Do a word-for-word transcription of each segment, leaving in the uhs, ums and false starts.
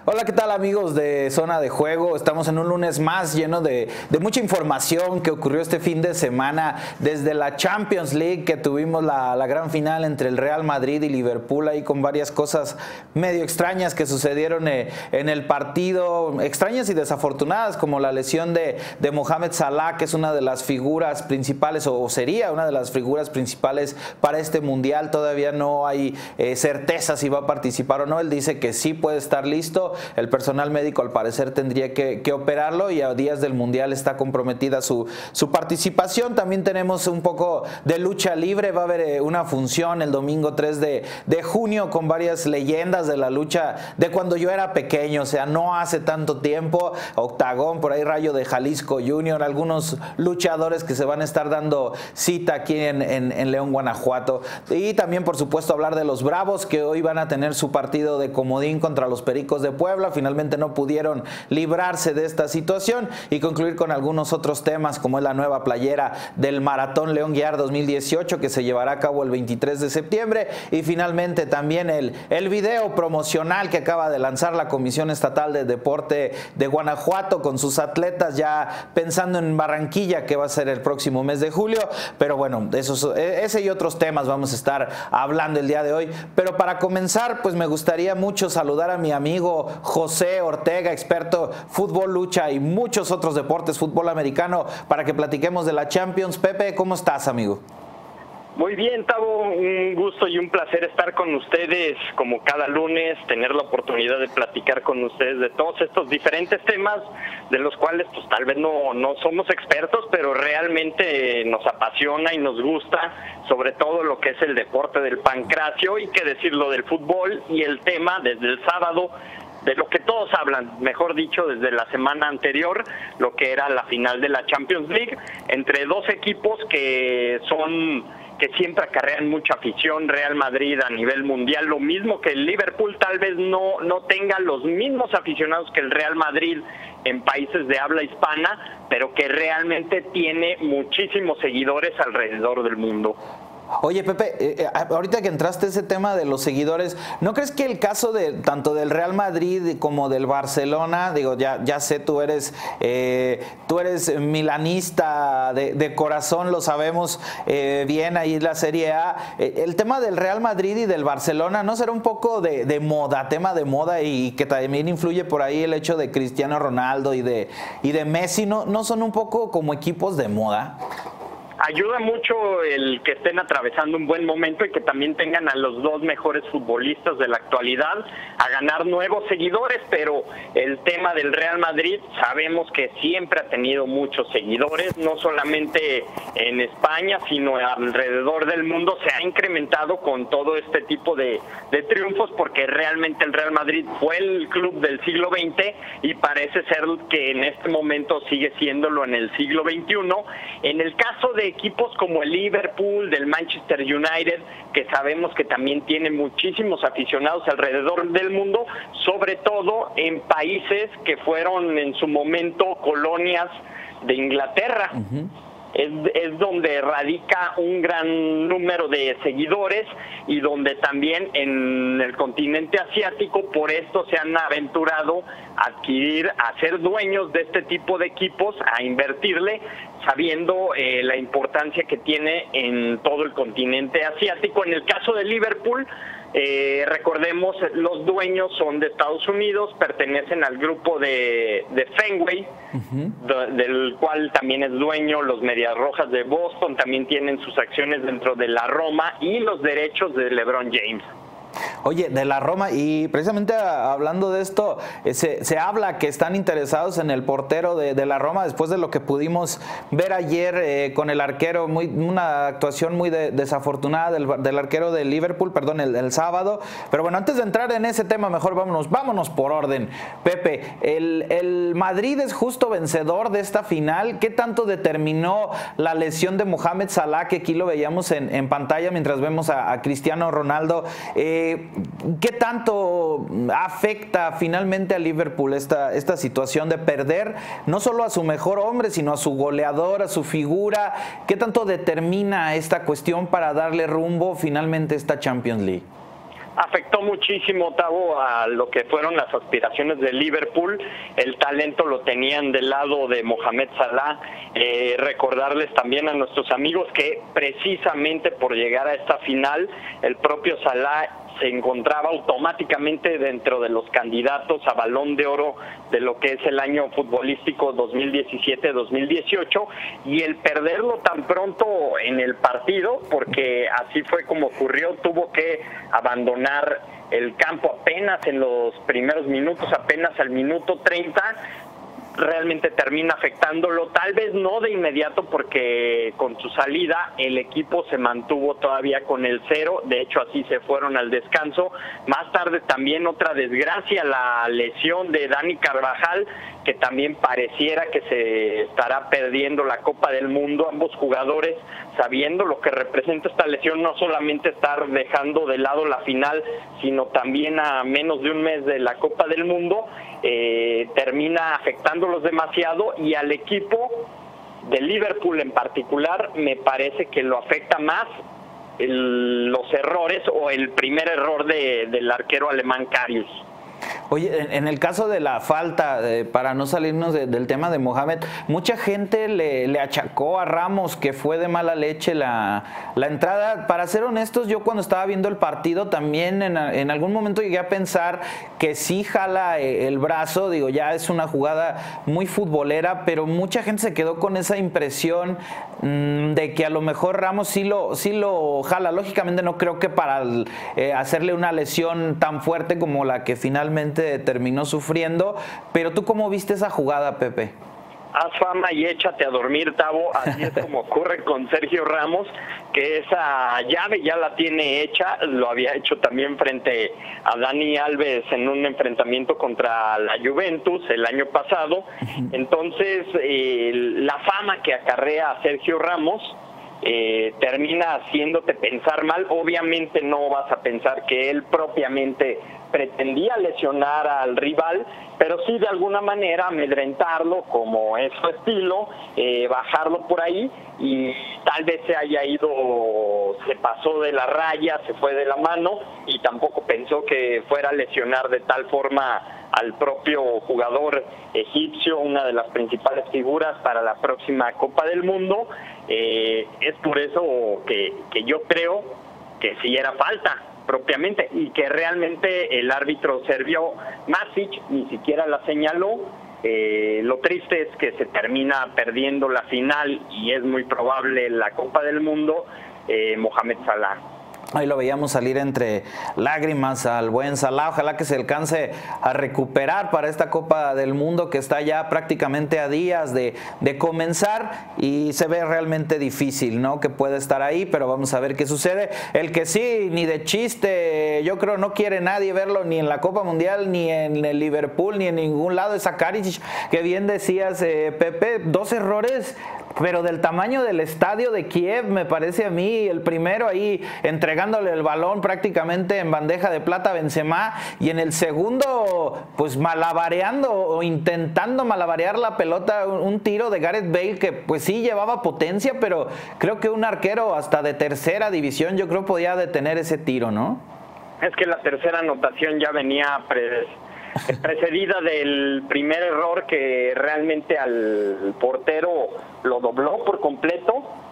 Hola, ¿qué tal amigos de Zona de Juego? Estamos en un lunes más lleno de, de mucha información que ocurrió este fin de semana desde la Champions League, que tuvimos la, la gran final entre el Real Madrid y Liverpool, ahí con varias cosas medio extrañas que sucedieron eh, en el partido, extrañas y desafortunadas, como la lesión de, de Mohamed Salah, que es una de las figuras principales, o sería una de las figuras principales para este Mundial. Todavía no hay eh, certeza si va a participar o no. Él dice que sí puede estar listo. El personal médico al parecer tendría que, que operarlo, y a días del Mundial está comprometida su, su participación. También tenemos un poco de lucha libre. Va a haber eh, una función el domingo tres de junio con varias leyendas de la lucha de cuando yo era pequeño, o sea, no hace tanto tiempo. Octagón, por ahí Rayo de Jalisco Junior, algunos luchadores que se van a estar dando cita aquí en, en, en León, Guanajuato. Y también, por supuesto, hablar de los Bravos, que hoy van a tener su partido de comodín contra los Pericos de Puebla. Finalmente no pudieron librarse de esta situación, y concluir con algunos otros temas, como es la nueva playera del Maratón León Guiar dos mil dieciocho, que se llevará a cabo el veintitrés de septiembre, y finalmente también el, el video promocional que acaba de lanzar la Comisión Estatal de Deporte de Guanajuato con sus atletas, ya pensando en Barranquilla, que va a ser el próximo mes de julio. Pero bueno, esos, ese y otros temas vamos a estar hablando el día de hoy. Pero para comenzar, pues me gustaría mucho saludar a mi amigo José Ortega, experto fútbol, lucha y muchos otros deportes, fútbol americano, para que platiquemos de la Champions. Pepe, ¿cómo estás, amigo? Muy bien, Tavo, un gusto y un placer estar con ustedes como cada lunes, tener la oportunidad de platicar con ustedes de todos estos diferentes temas, de los cuales pues tal vez no, no somos expertos, pero realmente nos apasiona y nos gusta, sobre todo lo que es el deporte del pancracio, y qué decirlo del fútbol, y el tema desde el sábado, de lo que todos hablan, mejor dicho, desde la semana anterior, lo que era la final de la Champions League, entre dos equipos que son... que siempre acarrean mucha afición. Real Madrid a nivel mundial, lo mismo que el Liverpool, tal vez no, no tenga los mismos aficionados que el Real Madrid en países de habla hispana, pero que realmente tiene muchísimos seguidores alrededor del mundo. Oye, Pepe, eh, ahorita que entraste a ese tema de los seguidores, ¿no crees que el caso de tanto del Real Madrid como del Barcelona, digo, ya, ya sé, tú eres eh, tú eres milanista de, de corazón, lo sabemos eh, bien ahí la Serie A, eh, el tema del Real Madrid y del Barcelona, ¿no será un poco de, de moda, tema de moda, y que también influye por ahí el hecho de Cristiano Ronaldo y de, y de Messi? ¿No, no son un poco como equipos de moda? Ayuda mucho el que estén atravesando un buen momento y que también tengan a los dos mejores futbolistas de la actualidad a ganar nuevos seguidores, pero el tema del Real Madrid sabemos que siempre ha tenido muchos seguidores, no solamente en España, sino alrededor del mundo. Se ha incrementado con todo este tipo de, de triunfos, porque realmente el Real Madrid fue el club del siglo veinte y parece ser que en este momento sigue siéndolo en el siglo veintiuno. En el caso de equipos como el Liverpool, del Manchester United, que sabemos que también tiene muchísimos aficionados alrededor del mundo, sobre todo en países que fueron en su momento colonias de Inglaterra. Uh-huh. Es, es donde radica un gran número de seguidores, y donde también en el continente asiático por esto se han aventurado a adquirir, a ser dueños de este tipo de equipos, a invertirle, sabiendo eh, la importancia que tiene en todo el continente asiático. En el caso de Liverpool, Eh, recordemos, los dueños son de Estados Unidos, pertenecen al grupo de, de Fenway, uh-huh. de, del cual también es dueño los Medias Rojas de Boston, también tienen sus acciones dentro de la Roma y los derechos de LeBron James. Oye, de la Roma, y precisamente hablando de esto, eh, se, se habla que están interesados en el portero de, de la Roma, después de lo que pudimos ver ayer eh, con el arquero, muy, una actuación muy de, desafortunada del, del arquero de Liverpool, perdón, el, el sábado. Pero bueno, antes de entrar en ese tema, mejor vámonos, vámonos por orden. Pepe, el, el Madrid es justo vencedor de esta final. ¿Qué tanto determinó la lesión de Mohamed Salah, que aquí lo veíamos en, en pantalla mientras vemos a, a Cristiano Ronaldo? Eh, ¿Qué tanto afecta finalmente a Liverpool esta, esta situación de perder no solo a su mejor hombre, sino a su goleador, a su figura? ¿Qué tanto determina esta cuestión para darle rumbo finalmente a esta Champions League? Afectó muchísimo, Tavo, a lo que fueron las aspiraciones de Liverpool. El talento lo tenían del lado de Mohamed Salah. Eh, recordarles también a nuestros amigos que precisamente por llegar a esta final, el propio Salah se encontraba automáticamente dentro de los candidatos a Balón de Oro de lo que es el año futbolístico dos mil diecisiete dos mil dieciocho, y el perderlo tan pronto en el partido, porque así fue como ocurrió, tuvo que abandonar el campo apenas en los primeros minutos, apenas al minuto treinta, realmente termina afectándolo, tal vez no de inmediato porque con su salida el equipo se mantuvo todavía con el cero, de hecho así se fueron al descanso. Más tarde también otra desgracia, la lesión de Dani Carvajal, que también pareciera que se estará perdiendo la Copa del Mundo. Ambos jugadores, sabiendo lo que representa esta lesión, no solamente estar dejando de lado la final, sino también a menos de un mes de la Copa del Mundo, eh, termina afectándolos demasiado, y al equipo de Liverpool en particular me parece que lo afecta más el, los errores o el primer error de, del arquero alemán Karius. Oye, en, en el caso de la falta, eh, para no salirnos de, del tema de Mohamed, mucha gente le, le achacó a Ramos que fue de mala leche la, la entrada. Para ser honestos, yo cuando estaba viendo el partido también en, en algún momento llegué a pensar que sí jala el brazo, digo, ya es una jugada muy futbolera, pero mucha gente se quedó con esa impresión mmm, de que a lo mejor Ramos sí lo, sí lo jala. Lógicamente no creo que para eh, hacerle una lesión tan fuerte como la que finalmente terminó sufriendo, pero ¿tú cómo viste esa jugada, Pepe? Haz fama y échate a dormir, Tavo, así es como ocurre con Sergio Ramos, que esa llave ya la tiene hecha, lo había hecho también frente a Dani Alves en un enfrentamiento contra la Juventus el año pasado. Entonces, eh, la fama que acarrea a Sergio Ramos Eh, termina haciéndote pensar mal. Obviamente no vas a pensar que él propiamente pretendía lesionar al rival, pero sí de alguna manera amedrentarlo, como es su estilo, eh, bajarlo por ahí, y tal vez se haya ido, se pasó de la raya, se fue de la mano, y tampoco pensó que fuera a lesionar de tal forma al propio jugador egipcio, una de las principales figuras para la próxima Copa del Mundo. Eh, es por eso que, que yo creo que sí era falta propiamente, y que realmente el árbitro serbio Masic ni siquiera la señaló. Eh, lo triste es que se termina perdiendo la final, y es muy probable la Copa del Mundo, eh, Mohamed Salah. Ahí lo veíamos salir entre lágrimas al buen Salah. Ojalá que se alcance a recuperar para esta Copa del Mundo que está ya prácticamente a días de, de comenzar, y se ve realmente difícil, ¿no?, que pueda estar ahí, pero vamos a ver qué sucede. El que sí, ni de chiste, yo creo no quiere nadie verlo ni en la Copa Mundial, ni en el Liverpool, ni en ningún lado, es a Karic, que bien decías, eh, Pepe, dos errores, pero del tamaño del estadio de Kiev, me parece a mí. El primero ahí entregándole el balón prácticamente en bandeja de plata a Benzema, y en el segundo pues malabareando o intentando malabarear la pelota, un tiro de Gareth Bale que pues sí llevaba potencia, pero creo que un arquero hasta de tercera división yo creo podía detener ese tiro, ¿no? Es que la tercera anotación ya venía pre precedida del primer error, que realmente al portero lo dobló por completo,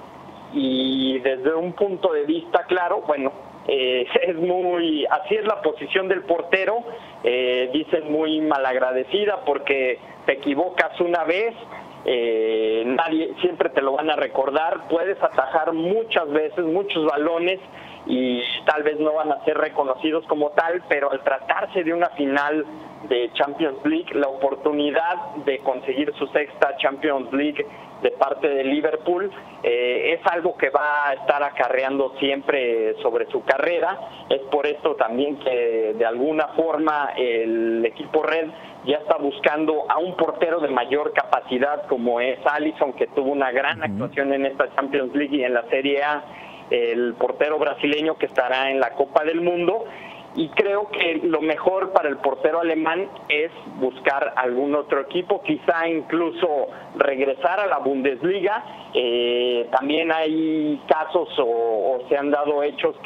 y desde un punto de vista claro, bueno, eh, es muy, así es la posición del portero, eh, dicen muy malagradecida, porque te equivocas una vez, eh, nadie, siempre te lo van a recordar, puedes atajar muchas veces, muchos balones, y tal vez no van a ser reconocidos como tal, pero al tratarse de una final de Champions League, la oportunidad de conseguir su sexta Champions League de parte de Liverpool eh, es algo que va a estar acarreando siempre sobre su carrera. Es por esto también que de alguna forma el equipo Red ya está buscando a un portero de mayor capacidad, como es Alisson, que tuvo una gran actuación en esta Champions League y en la Serie A, el portero brasileño que estará en la Copa del Mundo. Y creo que lo mejor para el portero alemán es buscar algún otro equipo, quizá incluso regresar a la Bundesliga. Eh, también hay casos o, o se han dado hechos que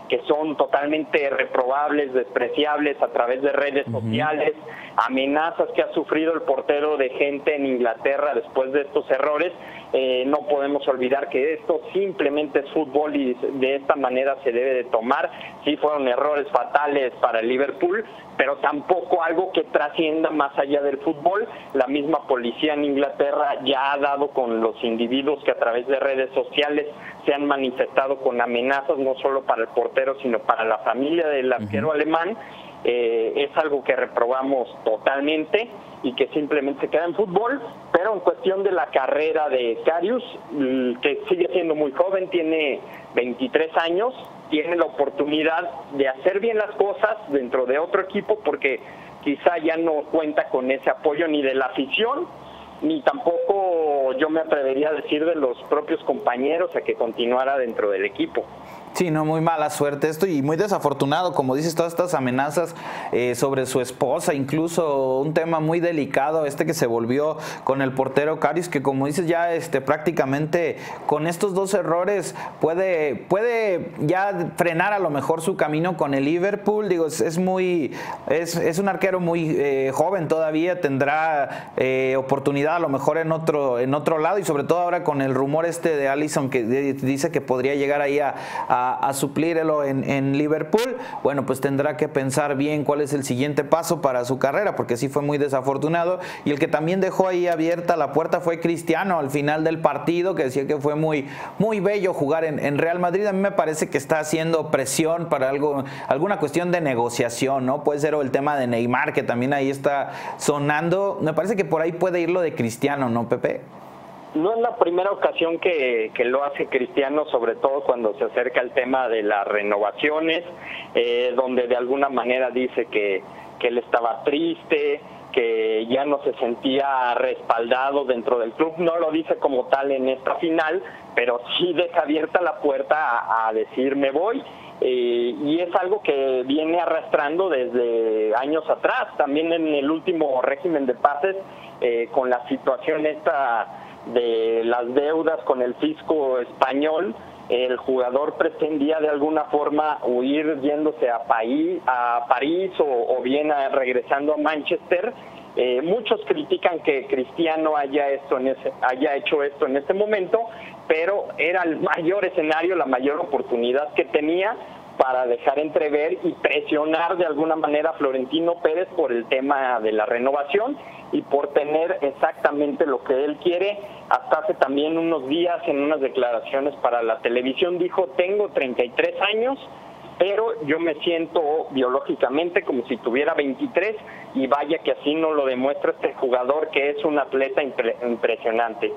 que son totalmente reprobables, despreciables a través de redes uh-huh. sociales, amenazas que ha sufrido el portero de gente en Inglaterra después de estos errores. Eh, no podemos olvidar que esto simplemente es fútbol y de esta manera se debe de tomar. Sí fueron errores fatales para el Liverpool, pero tampoco algo que trascienda más allá del fútbol. La misma policía en Inglaterra ya ha dado con los individuos que a través de redes sociales se han manifestado con amenazas, no solo para el portero, sino para la familia del arquero uh-huh. alemán. Eh, es algo que reprobamos totalmente y que simplemente se queda en fútbol. Pero en cuestión de la carrera de Karius, que sigue siendo muy joven, tiene veintitrés años, tiene la oportunidad de hacer bien las cosas dentro de otro equipo, porque quizá ya no cuenta con ese apoyo ni de la afición, ni tampoco yo me atrevería a decir de los propios compañeros a que continuara dentro del equipo. Sí, no, muy mala suerte esto y muy desafortunado, como dices, todas estas amenazas eh, sobre su esposa, incluso un tema muy delicado este que se volvió con el portero Karius, que como dices ya este, prácticamente con estos dos errores puede, puede ya frenar a lo mejor su camino con el Liverpool. Digo, es, es muy es, es un arquero muy eh, joven todavía, tendrá eh, oportunidad a lo mejor en otro, en otro lado, y sobre todo ahora con el rumor este de Alisson que de, dice que podría llegar ahí a, a a suplirlo en, en Liverpool. Bueno, pues tendrá que pensar bien cuál es el siguiente paso para su carrera, porque sí fue muy desafortunado. Y el que también dejó ahí abierta la puerta fue Cristiano al final del partido, que decía que fue muy, muy bello jugar en, en Real Madrid. A mí me parece que está haciendo presión para algo, alguna cuestión de negociación, ¿no? Puede ser o el tema de Neymar, que también ahí está sonando. Me parece que por ahí puede ir lo de Cristiano, ¿no, Pepe? No es la primera ocasión que, que lo hace Cristiano, sobre todo cuando se acerca el tema de las renovaciones, eh, donde de alguna manera dice que, que él estaba triste, que ya no se sentía respaldado dentro del club. No lo dice como tal en esta final, pero sí deja abierta la puerta a, a decir me voy. Eh, y es algo que viene arrastrando desde años atrás, también en el último régimen de pases, eh, con la situación esta de las deudas con el fisco español. El jugador pretendía de alguna forma huir yéndose a, Paí, a París o, o bien a, regresando a Manchester. Eh, muchos critican que Cristiano haya, esto en ese, haya hecho esto en este momento, pero era el mayor escenario, la mayor oportunidad que tenía para dejar entrever y presionar de alguna manera a Florentino Pérez por el tema de la renovación y por tener exactamente lo que él quiere. Hasta hace también unos días, en unas declaraciones para la televisión, dijo: tengo treinta y tres años, pero yo me siento biológicamente como si tuviera veintitrés, y vaya que así nos lo demuestra este jugador, que es un atleta impre- impresionante.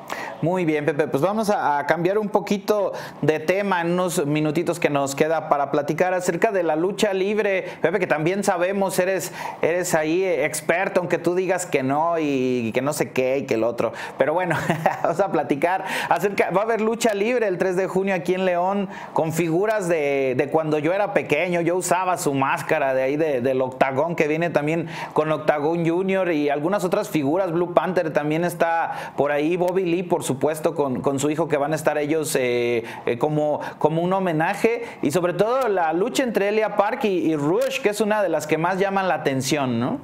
Muy bien, Pepe, pues vamos a, a cambiar un poquito de tema en unos minutitos que nos queda para platicar acerca de la lucha libre. Pepe, que también sabemos, eres, eres ahí experto, aunque tú digas que no y, y que no sé qué y que el otro. Pero bueno, vamos a platicar acerca, va a haber lucha libre el tres de junio aquí en León, con figuras de, de cuando yo era pequeño. Yo usaba su máscara de ahí de, del Octagón, que viene también con Octagón Junior, y algunas otras figuras. Blue Panther también está por ahí, Bobby Lee, por supuesto, con, con su hijo, que van a estar ellos eh, eh, como, como un homenaje, y sobre todo la lucha entre Elia Park y, y Rush, que es una de las que más llaman la atención, ¿no?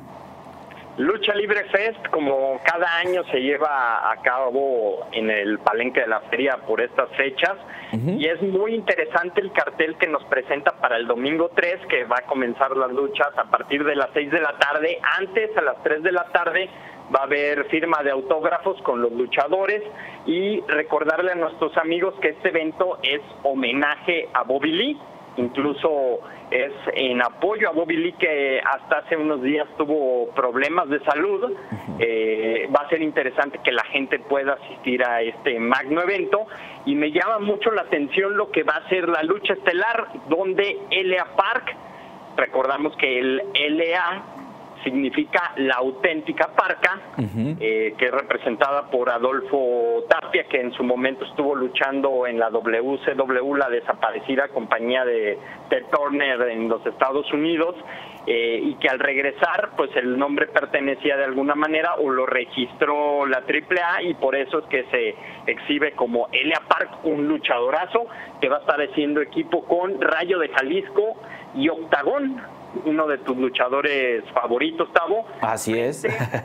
Lucha Libre Fest, como cada año, se lleva a cabo en el Palenque de la Feria por estas fechas. Uh-huh. Y es muy interesante el cartel que nos presenta para el domingo tres, que va a comenzar las luchas a partir de las seis de la tarde. Antes, a las tres de la tarde, va a haber firma de autógrafos con los luchadores, y recordarle a nuestros amigos que este evento es homenaje a Bobby Lee. Incluso es en apoyo a Bobby Lee, que hasta hace unos días tuvo problemas de salud. Eh, va a ser interesante que la gente pueda asistir a este magno evento, y me llama mucho la atención lo que va a ser la lucha estelar, donde Elia Park, recordamos que el L A significa la auténtica Parca, uh-huh. eh, que es representada por Adolfo Tapia, que en su momento estuvo luchando en la W C W, la desaparecida compañía de Ted Turner en los Estados Unidos. eh, y que al regresar pues el nombre pertenecía de alguna manera o lo registró la triple A y por eso es que se exhibe como Elia Park, un luchadorazo que va a estar haciendo equipo con Rayo de Jalisco y Octagón, uno de tus luchadores favoritos, Tavo. Así es.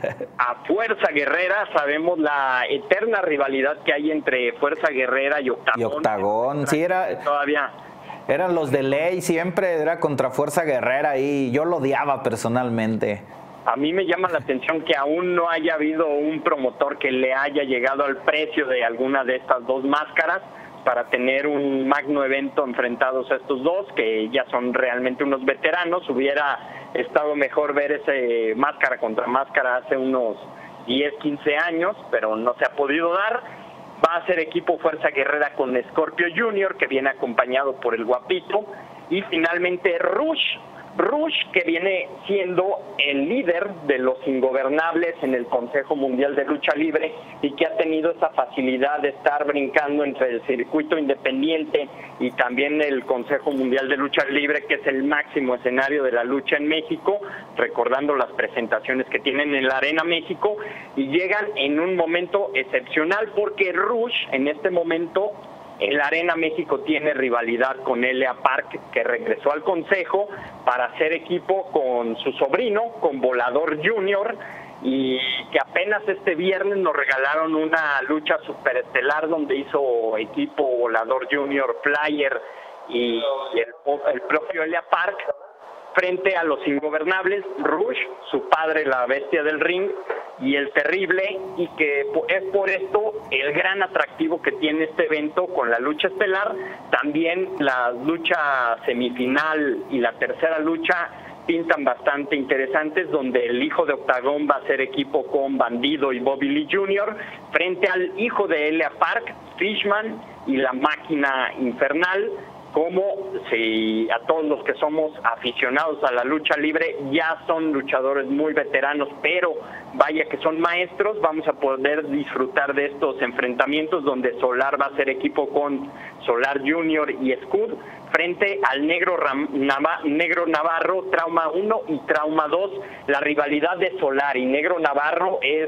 A Fuerza Guerrera, sabemos la eterna rivalidad que hay entre Fuerza Guerrera y Octagón. Y Octagón, sí, era... Todavía... Eran los de ley, siempre era contra Fuerza Guerrera y yo lo odiaba personalmente. A mí me llama la atención que aún no haya habido un promotor que le haya llegado al precio de alguna de estas dos máscaras para tener un magno evento enfrentados a estos dos, que ya son realmente unos veteranos. Hubiera estado mejor ver ese máscara contra máscara hace unos diez, quince años, pero no se ha podido dar. Va a ser equipo Fuerza Guerrera con Scorpio Junior, que viene acompañado por el Guapito. Y finalmente Rush, Rush que viene siendo el líder de los ingobernables en el Consejo Mundial de Lucha Libre y que ha tenido esa facilidad de estar brincando entre el circuito independiente y también el Consejo Mundial de Lucha Libre, que es el máximo escenario de la lucha en México, recordando las presentaciones que tienen en la Arena México, y llegan en un momento excepcional porque Rush en este momento en la Arena México tiene rivalidad con Elia Park, que regresó al consejo para hacer equipo con su sobrino, con Volador Junior, y que apenas este viernes nos regalaron una lucha superestelar donde hizo equipo Volador Junior, Flyer y el, el propio Elia Park frente a los ingobernables, Rush, su padre la bestia del ring, y el terrible, y que es por esto el gran atractivo que tiene este evento con la lucha estelar. También la lucha semifinal y la tercera lucha pintan bastante interesantes, donde el hijo de Octagón va a ser equipo con Bandido y Bobby Lee junior frente al hijo de Elia Park, Fishman y la Máquina Infernal. Como si a todos los que somos aficionados a la lucha libre ya son luchadores muy veteranos, pero vaya que son maestros, vamos a poder disfrutar de estos enfrentamientos donde Solar va a ser equipo con Solar Junior y Scud frente al Negro, Ram, Nava, Negro Navarro, Trauma uno y Trauma dos. La rivalidad de Solar y Negro Navarro es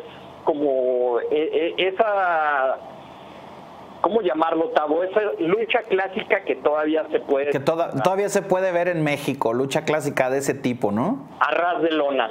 como e, e, esa... ¿Cómo llamarlo, Tavo? Esa lucha clásica que todavía se puede... Que toda, todavía se puede ver en México, lucha clásica de ese tipo, ¿no? A ras de lona.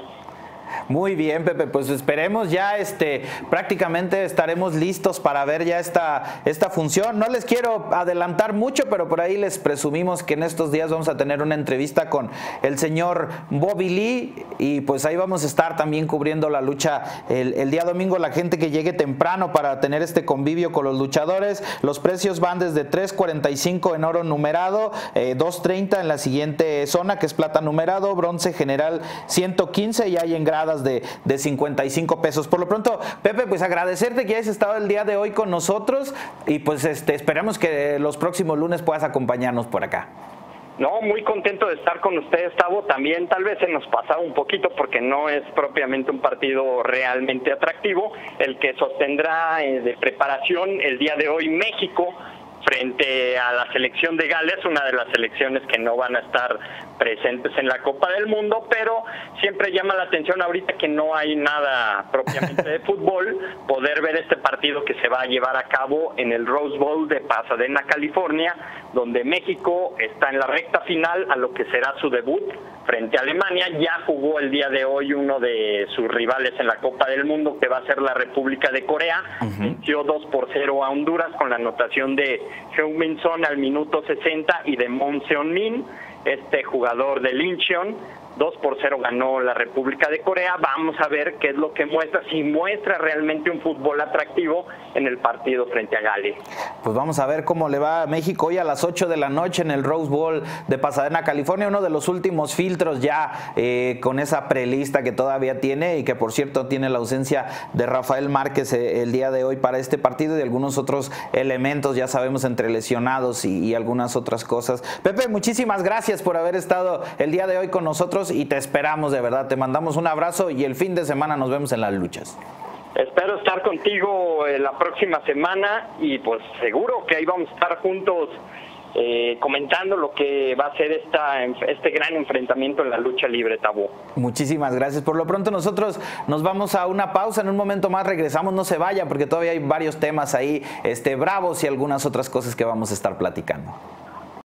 Muy bien, Pepe, pues esperemos ya, este, prácticamente estaremos listos para ver ya esta, esta función. No les quiero adelantar mucho, pero por ahí les presumimos que en estos días vamos a tener una entrevista con el señor Bobby Lee y pues ahí vamos a estar también cubriendo la lucha el, el día domingo. La gente que llegue temprano para tener este convivio con los luchadores, los precios van desde tres cuarenta y cinco en oro numerado, eh, dos treinta en la siguiente zona que es plata numerado, bronce general ciento quince y hay en gradas de, de cincuenta y cinco pesos. Por lo pronto, Pepe, pues agradecerte que hayas estado el día de hoy con nosotros y pues este esperemos que los próximos lunes puedas acompañarnos por acá. No, muy contento de estar con ustedes, Tavo. También tal vez se nos pasaba un poquito porque no es propiamente un partido realmente atractivo el que sostendrá eh, de preparación el día de hoy México frente a la selección de Gales, una de las selecciones que no van a estar presentes en la Copa del Mundo, pero siempre llama la atención ahorita que no hay nada propiamente de fútbol, poder ver este partido que se va a llevar a cabo en el Rose Bowl de Pasadena, California, donde México está en la recta final a lo que será su debut frente a Alemania. Ya jugó el día de hoy uno de sus rivales en la Copa del Mundo, que va a ser la República de Corea. Uh-huh. Venció dos por cero a Honduras con la anotación de Heung-min Son al minuto sesenta y de Moon Seon-min, este jugador de Incheon. dos por cero ganó la República de Corea. Vamos a ver qué es lo que muestra, si muestra realmente un fútbol atractivo en el partido frente a Gales. Pues vamos a ver cómo le va a México hoy a las ocho de la noche en el Rose Bowl de Pasadena, California, uno de los últimos filtros ya eh, con esa prelista que todavía tiene y que por cierto tiene la ausencia de Rafael Márquez eh, el día de hoy para este partido y algunos otros elementos, ya sabemos, entre lesionados y, y algunas otras cosas. Pepe, muchísimas gracias por haber estado el día de hoy con nosotros y te esperamos, de verdad, te mandamos un abrazo y el fin de semana nos vemos en las luchas. Espero estar contigo la próxima semana y pues seguro que ahí vamos a estar juntos eh, comentando lo que va a ser esta, este gran enfrentamiento en la lucha libre, Tabú. Muchísimas gracias. Por lo pronto nosotros nos vamos a una pausa, en un momento más regresamos, no se vaya porque todavía hay varios temas ahí este, bravos y algunas otras cosas que vamos a estar platicando.